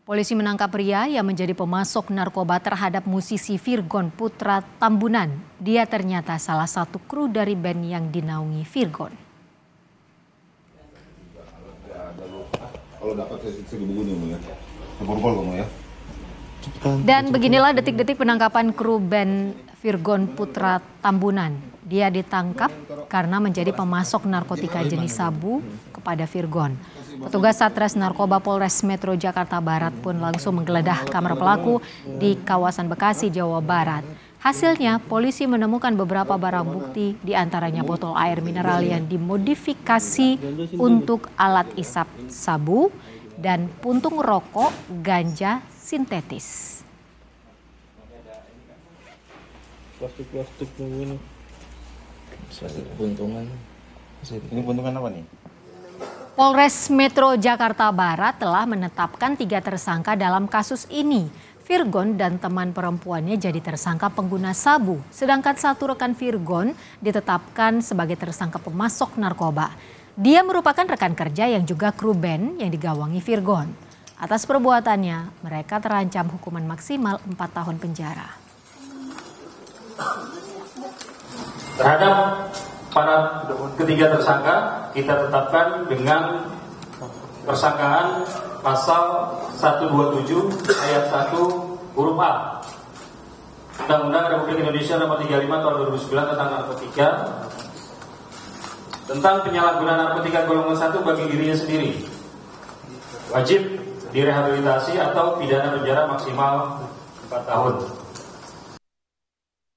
Polisi menangkap pria yang menjadi pemasok narkoba terhadap musisi Virgon Putra Tambunan. Dia ternyata salah satu kru dari band yang dinaungi Virgon. Kalau dapat segini ya, kamu ya. Dan beginilah detik-detik penangkapan kru band Virgon Putra Tambunan. Dia ditangkap karena menjadi pemasok narkotika jenis sabu kepada Virgon. Petugas Satres Narkoba Polres Metro Jakarta Barat pun langsung menggeledah kamar pelaku di kawasan Bekasi, Jawa Barat. Hasilnya, polisi menemukan beberapa barang bukti, diantaranya botol air mineral yang dimodifikasi untuk alat isap sabu dan puntung rokok ganja sintetis. Plastik ini. Buntungan. Ini buntungan apa nih? Polres Metro Jakarta Barat telah menetapkan 3 tersangka dalam kasus ini. Virgon dan teman perempuannya jadi tersangka pengguna sabu, sedangkan satu rekan Virgon ditetapkan sebagai tersangka pemasok narkoba. Dia merupakan rekan kerja yang juga kru band yang digawangi Virgon. Atas perbuatannya, mereka terancam hukuman maksimal 4 tahun penjara. Terhadap para ketiga tersangka kita tetapkan dengan persangkaan pasal 127 ayat 1 huruf A Undang-Undang Republik Indonesia Nomor 35 Tahun 2009 tentang narkotika, tentang penyalahgunaan narkotika golongan 1 bagi dirinya sendiri, wajib direhabilitasi atau pidana penjara maksimal 4 tahun.